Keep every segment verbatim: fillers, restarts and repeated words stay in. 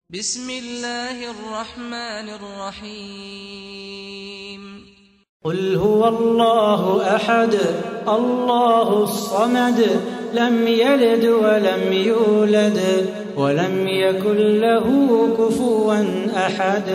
بسم الله الرحمن الرحيم قل هو الله أحد الله الصمد لم يلد ولم يولد ولم يكن له كفوا أحد.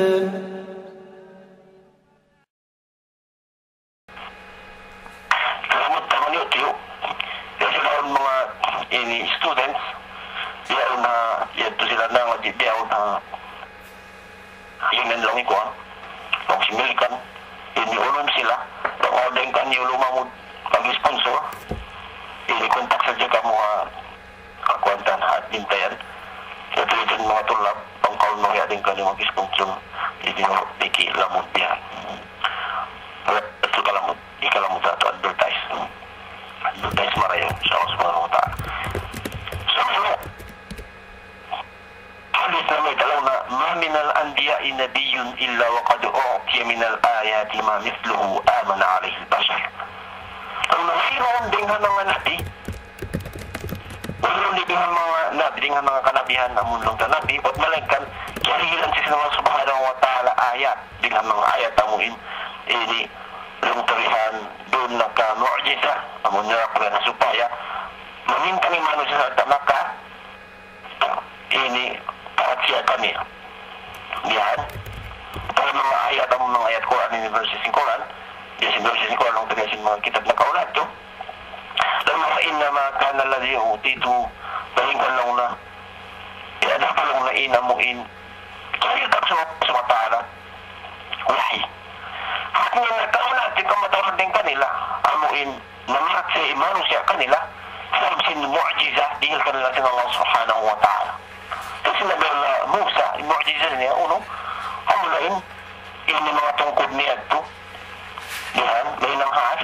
Ini students dia na yaitu sila na dia na yun ang lang ikuan kung similikan ini ulum sila kung ordeng kan yung lumamud kag sponsor ini kontak saja kamu ha akuantan at bintayan ito yung mga tulab ang kaul no ya din kan yung sponsor ini no diki lamud dia ito kalamud ikalamud ato advertise advertise marayo sa Allah subhanahu wa ta'ala. Hadis namin talaw na ma minal anbiya'i nabiyyun illa wa qad u'tiya minal ayati ma mithluhu amana alayhi al-bashar. Ang nasiroon din nga mga nabi, wala din nga mga nabi, din nga mga kanabihan na mundong na nabi, at malagkan, karilan siya ng Allah subhanahu wa ta'ala ayat, din nga mga ayat amuin, ini, lungtarihan, doon nagka-mu'jiza, amun nga pala na supaya, mamintang imano siya sa tamaka, ini, para siya kami. Yan. Para mga ayat, ang mga ayat Quran and verses in Quran, yes, in verses in Quran, ang tagasin mga kitab na kaulat to, lama inama kana ladhi utitu, bahingkan lang na, yan na palang na inamuin, kaya tak sa mga ta'ala, wahi. At nga nagkaulat, yung kamatawad din kanila, amuin, namat sa imano siya kanila, sabi sin mu'jiza, dihil kanila sa Allah subhanahu wa ta'ala. Kasi nabi na Musa, yung mu'jiza niya, uno, amulain, ini mga tungkod niya ito, dihan, may nanghas,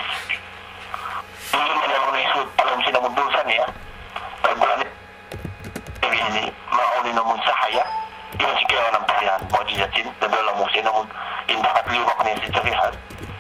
hindi na lang naisud, alam sinamundulsan niya, pagbulan ini, mauli namun sahaya, yun si kaya ng pasihan, mu'jiza sin, nabi na Musa namun, indakat liwak niya si Javihan,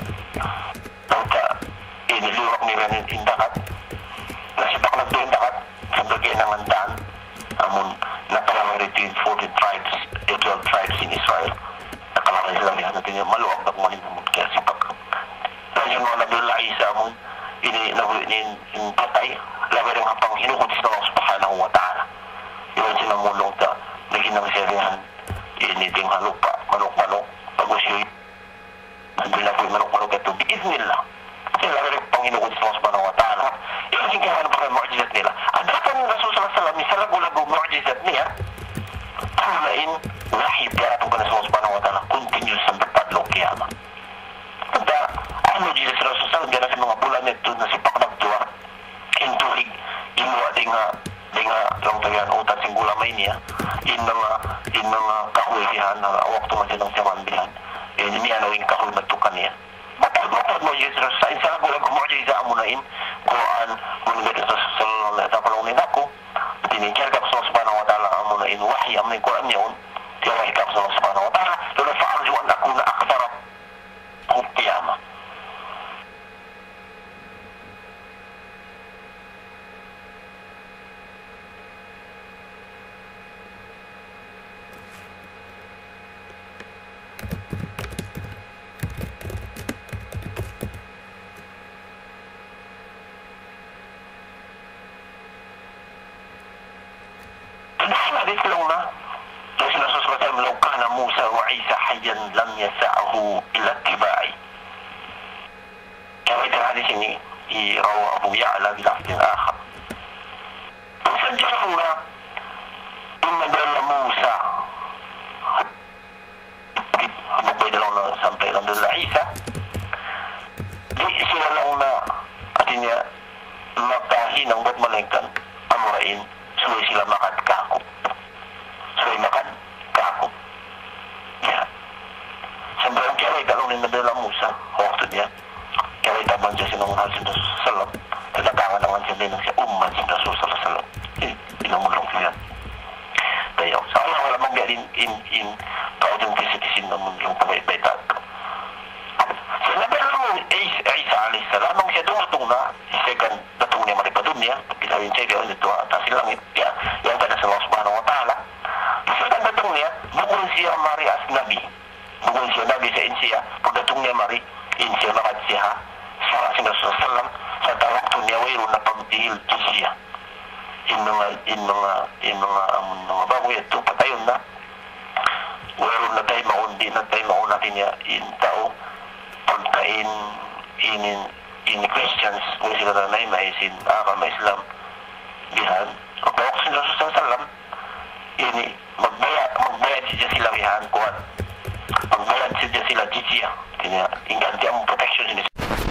nagka, ini liwak niya rin indakat, nasibak na doon dakat sa bagay ng handaan amun nakalangan rin forty tribes, twelve tribes in Israel nakalangan sila niya natin yung maluwag na kumalimumod kaya sibak kasi yung mga nabila isa amun ini nabuli yung patay labi rin hapang hinukod sa Allah subhanahu wa ta'ala yun sinamulong ta naginang serihan ini ting halupa manok-manok pagos yun nandun na po yung manok-manok ito biiznillah sila rin pang hinukod sa Allah subhanahu wa ta'ala yun yung kaya ano pa rin mu'jizat nila ada kan Rasul sallallahu alaihi wasallam isa lagu-lagu mu'jizat niya tulain wahi biara po ka na sa Allah subhanahu wa ta'ala continuous sampai padlong kiyama ada ang mu'jizat sa Rasul sallallahu biara sa mga bulan nito na sipak nagtuwa intulig inuwa di nga di nga lang tagaan utan sing gulamay niya in mga in mga kahulihan na waktu man silang siyamanbihan in niya nawing kahul nagtukan niya matag-matag mu'jizat sa Rasul isa lagu-lagu mu'jizat amunain Quran menurut Rasul sallallahu alaihi wasallam aku dinikir ka Allah subhanahu wa ta'ala amuna in wahyi amna Quran yun dia wahyi ka Allah subhanahu wa ta'ala lalu fa'arju an akuna akthara qiyamah lam yasa'ahu illa ittiba'i. Kaya ito hadis ini irawa Abu Ya'la bilafdin akhar. Sadyahu na inna dala Musa mabay dalang na sampai lang dala Isa di sila lang na atinya makahinang ba't malengkan amurain suway sila makad kako suway makad kako ya sampai ang kaya ikalong ni Nadala Musa waktu niya kaya itabang siya sinungan si Rasul sallam tatakangan naman siya din siya ummat si Rasul sallam inamulong siya tayo sa Allah wala mong in in in kaudang kisikisin na mundong pabay-baytag sa Nadala Isa alayhi salam nung siya dumatong na second datong niya maripadun niya pilawin siya gawin ito at silang ya yang pada sa Allah subhanahu wa ta'ala sa datong niya siya mari as nabi. Bukan siya nabi sa insiya, pagdatong niya mari, insiya makad siya, sa asin Rasul salam, sa tawag niya wayro na pagdihil siya. In mga, in mga, in mga, um, mga bago ito, patayon na. Wayro na tayo maundi na tayo maunatin niya, in tao, pagkain, in, in, in Christians, kung sila na na maisin, akal ma Islam, bihan, kung tawag sa Rasul salam, ini, magbayad, magbayad siya sila bihan, kuhan. Magbayad siya sila jizya. Kaya, inganti ang protection siya.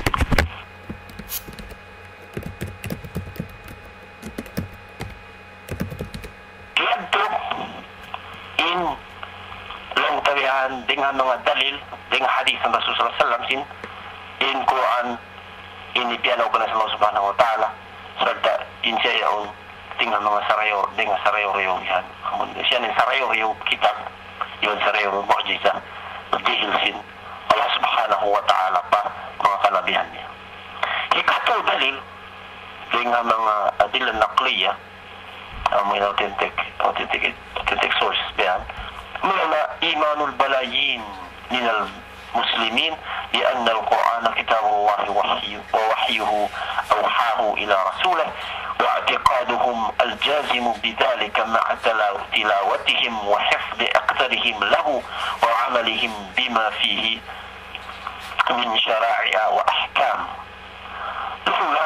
Kiyadto, in, lang tabihan, dengan mga dalil, dengan hadis ng Rasul sallallahu alaihi wasallam, sin, in Quran, inipiyanaw ko na sa Allah subhanahu wa ta'ala, sarta, in siya yaon, dengan mga sarayo, dengan sarayo-rayo yan. Siya nin sarayo-rayo kitab, yun sarayo-rayo mu'jiza, magdihilsin, Allah subhanahu wa ta'ala pa, mga kalabihan niya. Ikato dalil, dengan mga adilan nakliya, ang mga authentic, authentic, authentic sources yan, mula na imanul balayin ninal muslimin لأن القرآن كتاب الله ووحيه أوحاه إلى رسوله واعتقادهم الجازم بذلك مع تلاوتهم وحفظ أكثرهم له وعملهم بما فيه من شرائع وأحكام. لولا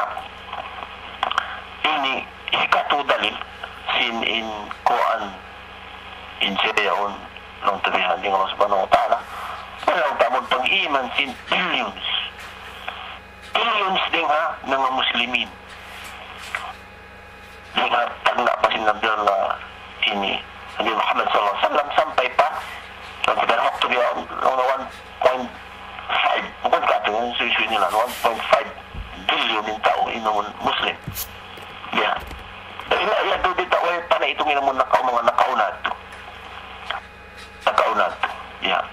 إني هكذا دليل sin in Quran in Sirayon ng tabihan ng Allah subhanahu wa ta'ala walang tamod pang iman sin billions billions din ha ng mga muslimin din ha tagna pa sin Nabi Allah ini Nabi Muhammad sallallahu alaihi wasallam sampai pa nagkadarhok to biya ng one point five bukod ka ito yung suisuin nila one point five billion yung tao inamun muslim yeah. Ila iya do dito ay para itong inamun na mga nakaunat nakaunat yeah.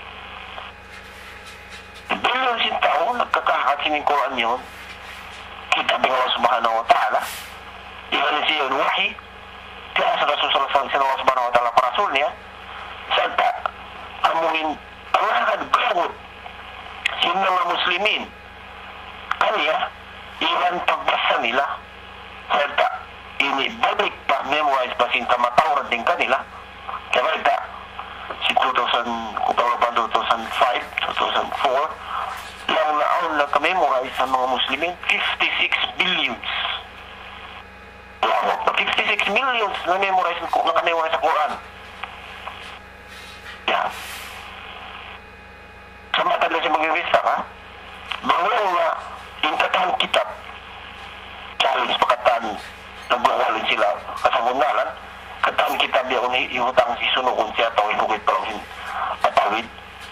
Billion sin tao nagkakahasin ng Quran yun kita ng Allah subhanahu wa ta'ala iwan siya yun wahi kaya sa Rasul sallallahu alaihi wasallam Allah subhanahu wa ta'ala para Rasul niya santa amuhin ang lakad gawot sin mga muslimin kanya iwan pagbasa nila santa ini balik pa memorize pa sin tamatawrad din kanila kaya balita si two thousand two thousand five two thousand four lang naon na ka-memorize sa mga muslimin fifty-six billions wow, fifty-six millions na memorize na ka-memorize sa Quran yeah. Sa mata na siya mag-revista ka bawal na yung katang kitab challenge pakatan nagbuhalin sila kasabunalan kataan kitab yung ihutang si sunukon siya tawin hugit parang patawid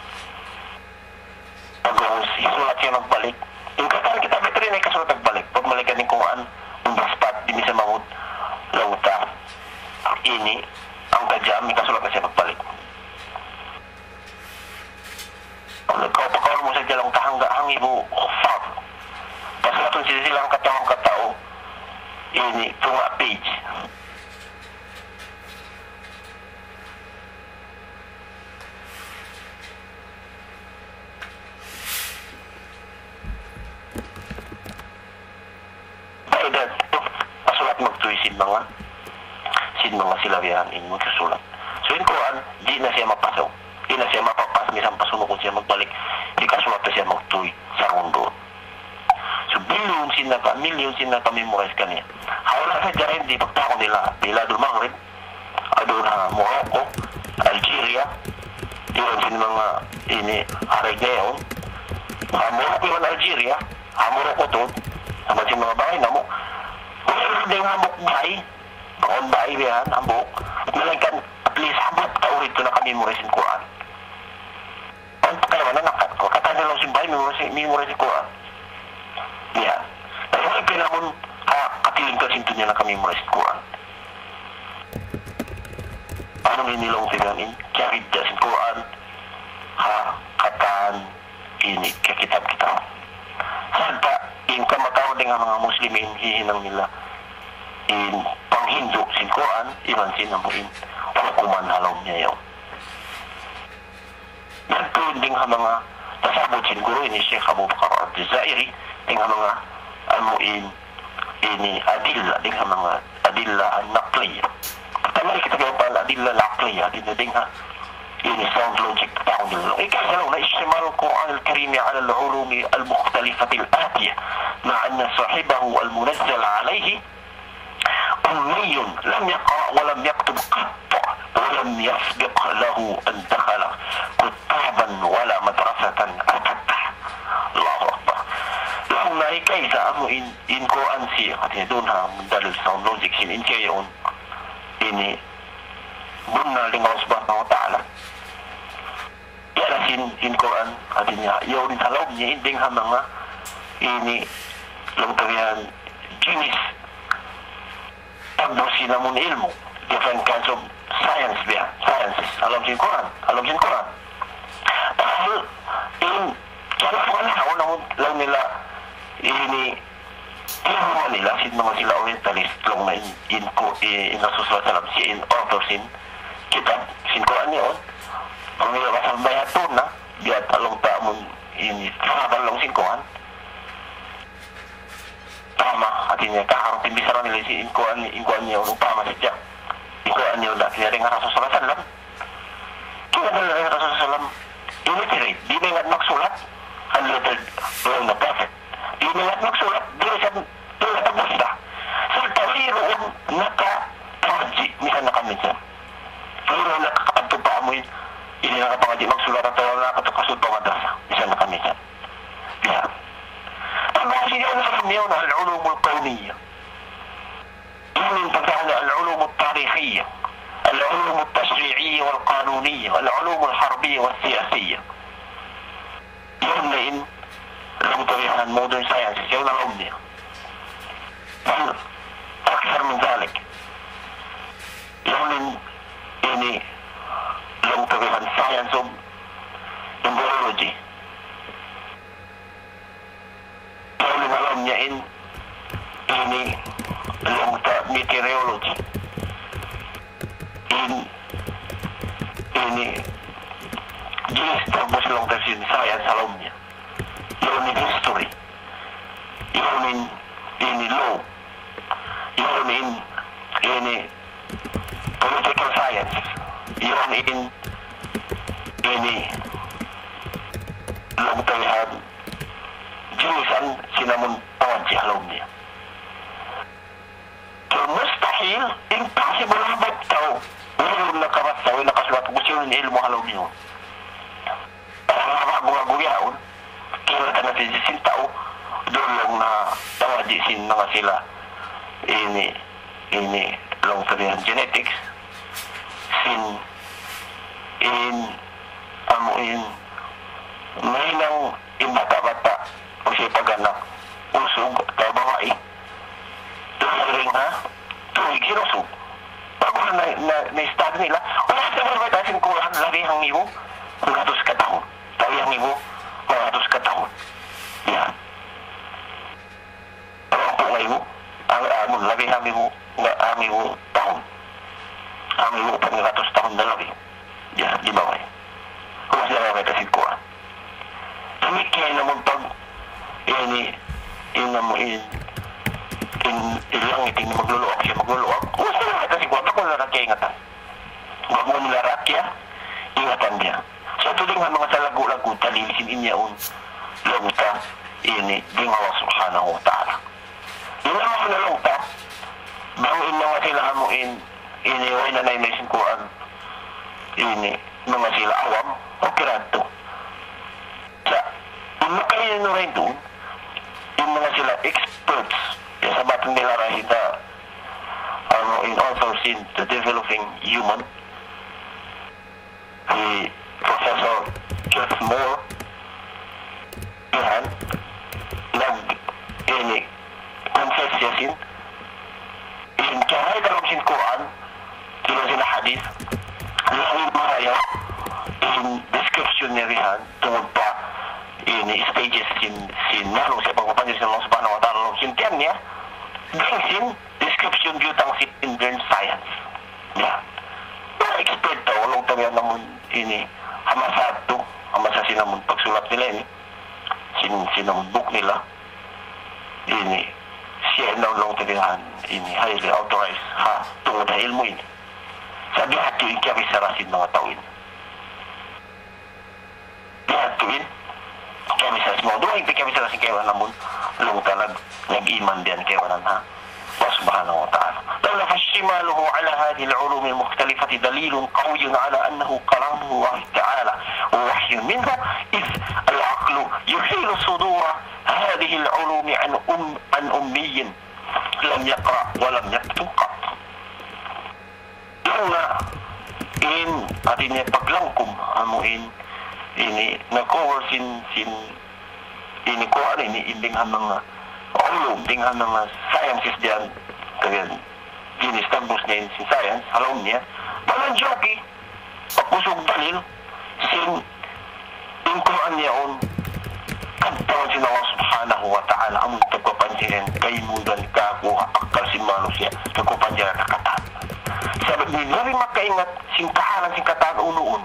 pag-uus isulat siya nagbalik yung kataan kitab ito rin ay kasulat nagbalik pag malikan ng kuhaan yung baspat di sa mamut lauta ini ang kadyam may kasulat na siya nagbalik nagkapakawal mo sa jalang tahangga hangibo kufar pasalaton sila silang katawang katao ini tunga page paidat pasulat magtuwi sin mga sin mga silabihan ini magsusulat so in Quran di na siya mapasaw di na siya mapapas misang pasunukon siya magbalik di kasulat na siya magtuwi sa rundo so billion sin na ka million sin na ka-memorize kaniya hawala sa dyan di pagtako nila Biladul Maghrib adun na Morocco Algeria yun sin mga ini harig ngayon ha Morocco yun Algeria ha Morocco to sama sin mga bahay na mo wala din hamok bahay bakon bahay yan hamok malagkan at least hamok taurid ko na ka-memorize in Quran ang kaya man na katanya lang sin bahay memorize in Quran yeah. Pero ay pinamon ka katiling ka sinto niya na kami memorize Quran. Ano ninilang tingnan carried the Quran ha katan ini kitab-kitab. Santa in kamatawad ng mga muslimin hihinang nila in panghindo sin Quran iman sin amuin para kumanhalaw niya yun. yun ding mga tasabot siguro ini Sheikh Abu Bakar al-Jazairi ding mga amuin ini adilla ding mga adilla an-naqliyah. Pertama kita gawin pala adilla al-aqliyah din ding ha ini sound logic taon dulu. Eh kasi لو نشمل القرآن الكريم على العلوم المختلفة الآتية مع أن صاحبه المنزل عليه أمي لم يقرأ ولم يكتب قط ولم يسبق له أن دخل كتابا ولا مدرسة أبدا. الله أكبر. لهم ناي كيف أمو إن إن قرآن سي قد يدونها من دليل sound logic سين إن كيون ini bunna dengan Allah Subhanahu wa taala. Ya sin in Quran artinya yun halawnya inding ha mga ini lungtawihan jenis pagbusi namun ilmu different kinds of science biya sciences alam sin Quran alam sin Quran dahil in kaya wala ako namun lang nila ini ilmu nila sin mga sila orientalist lang na in in ko in Rasul sallam si in author sin kitab sin Quran yun ang nila kasal bayatun na biya talong taamon ini sabal lang sin Quran tama artinya kaharap timbisaran nila si in Quran in Quran niya upama sadya in Quran niya na kinaring Rasul sallam kaya na rin Rasul sallam illiterate di na nga magsulat unlettered well na prophet di na nga magsulat di na siya basta sa taliroon naka-traji misan nakaminsan pero nakakatupa mo yun ini nakapangaji magsulat at wala nakatupasod pa madrasa misan nakaminsan kaya المعصية العلمية العلوم الكونية من تبعنا العلوم التاريخية العلوم التشريعية والقانونية العلوم الحربية والسياسية يومئذ لم تبعنا المودرن ساينس يوم الأمنية بل أكثر من ذلك يوم إني لم تبعنا ساينس embryology in ini longta meteorology in ini jenis terbos longta sin science alamnya yun in history yun in ini law yun in ini political science yun in ini longta yan jurusan sinamun si halomnya. So mustahil impossible habad tao ulun nakabasa o nakasulat gusto ni ilmu halomnya. Para mga kaya ka natin sin tao doon lang na tawadi sin mga sila ini ini long sabihan genetics sin in amuin may nang imbata-bata o siya pag-anak usog tayo babae tuwing ha tuwing sinusog bago na na-stag nila wala sa mga may tasin kuhan lagi ang iwo mga atos katahon lagi ang iwo mga atos katahon yan ang po nga iwo ang amon lagi ang iwo nga ang iwo tahon ang iwo pa mga atos tahon na lagi yan di ba may wala sa may tasin kuhan tumikay naman pag ini in mo in in ilang iting magluluwag siya magluluwag kung saan naman kasi kung ako narakya ingatan huwag mo nilarakya ingatan niya so tuling nga mga talago-lago talilisin inya un lungta ini ding Allah subhanahu wa ta'ala yun ang mga lungta bangin na nga sila mo in ini o inanay na isin Quran ini mga sila awam o kiranto sa umakayin na rin doon yung mga sila experts yung sa batang nila rahita ano in also in the developing human si Professor Jeff Moore yan nag ini confess siya sin in kahit alam sin Quran sila sila hadith lahat maraya in description niya rihan tungod pa ini stages sin sin nalo sa pagpapansin sa Allah subhanahu wa ta'ala sin tiyan niya din sin description beautang sin in science niya mga expert to walang tabihan naman ini hamasado ama sa sinamon pagsulat nila ini, sin sinamon book nila, ini, siya naulong tinihan, ini, highly authorized, ha, tungod na ilmo ini. Sabi hatuin kaya bisarasin mga tawin. Hatuin, kaya bisarasin mga doon, kaya bisarasin kaya namun, lung talag, nag-iman din kaya wanan ha. Allah subhanahu wa ta'ala. لأن فاشتماله على هذه العلوم المختلفة دليل قوي على أنه كلام الله تعالى ووحي منه إذ العقل يحيل صدور هذه العلوم عن أم عن أمي لم يقرأ ولم يكتب قط. لولا إن أديني paglangkum amuin ini na-cover sin sin ini ko ano ini indinghan mga ulum dinghan mga sciences diyan kaya ginistabos na yun si science alam niya walang joke pagpusog dalil sin in Quran niya on kantawan sin Allah subhanahu wa ta'ala among tagpapansirin kay mudan kakuha akal si manusia tagpapansirin na katan sabi ni Nabi makaingat sin kahalan sin katan uno-uno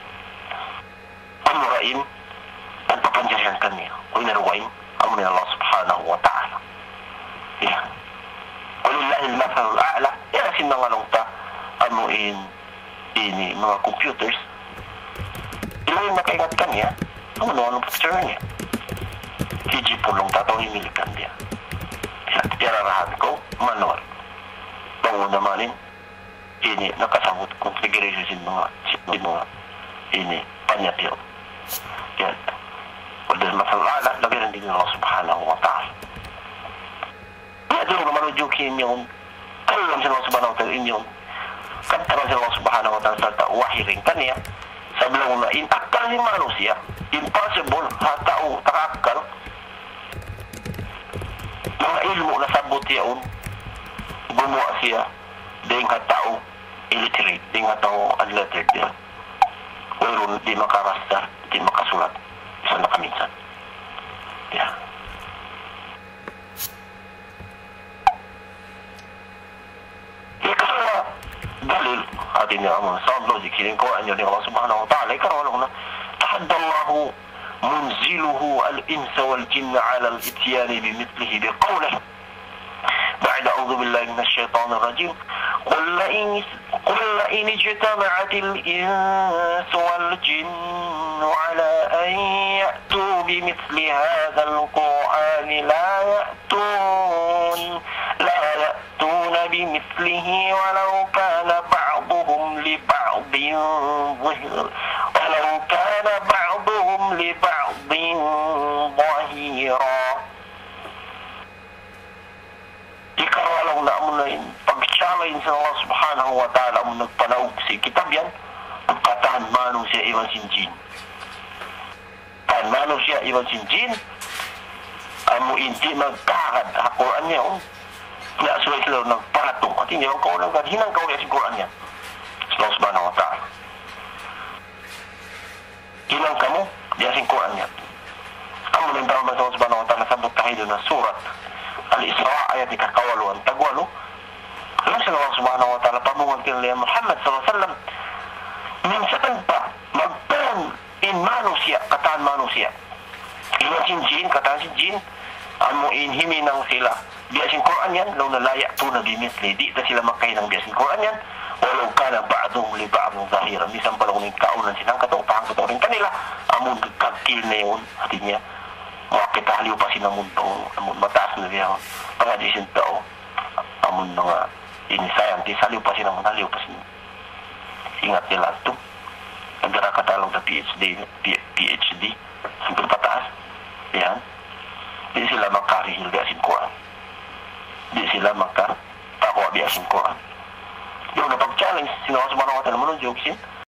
amurain tagpapansirin kanya o inaruwain amun Allah subhanahu wa ta'ala ya walillahi al-mathalul a'la ya sin mga nungta amuin ini mga computers ilayin makaingat kanya ano anong picture niya hiji pulong tatong imilikan dia ya irarahan ko manual bango namanin ini nakasabot configuration sin mga sin mga ini panyatyo yan walillahi al-mathalul a'la lagi rin din Allah subhanahu wa ta'ala ya doon naman ujukin yung kalam sila subhanahu wa ta'ala inyong kantaran sila subhanahu wa ta'ala sa wahiring kanya sabi lang na inakal ni manusia impossible hatao takakal mga ilmo na sabot yaon gumawa siya ding hatao illiterate ding hatao unlettered yan wala di makarasta di makasulat isa na kaminsan ya dalil atin niya ang sound logic hiling ko anyo ni Allah subhanahu wa ta'ala ikarawalong na tahaddallahu munziluhu al-insa wal-jinna ala al-ityani bimithlihi biqawlih بعد أعوذ بالله من الشيطان الرجيم قل لئن قل لئن اجتمعت الإنس والجن على أن يأتوا بمثل هذا القرآن لا يأتون لا يأتون بمثله ولو كان بعضهم لبعض ظهر ولو كان بعضهم لبعض ظهيرا. Ikaw na mo na pag-challenge sa Allah subhanahu wa ta'ala mo nagpanaog si kitab yan pagkatahan manong siya iwan sin jin tahan manong siya iwan sin jin amo hindi magkakad ha Quran niya oh na suway sila nagparatong at hindi ang kaulang ka hinang kaulang si Quran niya sa Allah subhanahu wa ta'ala hinang ka mo diya sin Quran niya amo nang tawag sa Allah subhanahu wa ta'ala sabot tayo na surat Al-Isra ayat ikakawaluan tagwalo. Alam sa Allah subhanahu wa ta'ala pamungan kila Muhammad sallallahu alaihi wasallam minsan pa magpan in manusia kataan manusia. Iwan sin jin kataan sin jin amo in himinang sila. Biasin Quran yan law na layak to na bimitli di ta sila makay ng biasin Quran yan. Walau kana ba'dhum li ba'dhin zahira bisan palong ning kaunan silang katopang katoring kanila amon kakil na yun hatinya. Wakit haliw pa sinamon to amon mataas na diyan mga disin tao amon mga inisayan ti haliw pa sinamon haliw pa sin ingat nila to nagdara katalog sa PhD PhD super pataas yan di sila makarihil biasin Quran di sila maka takwa biasin Quran yung napag-challenge sinawa sa mga watan mo nung jokesin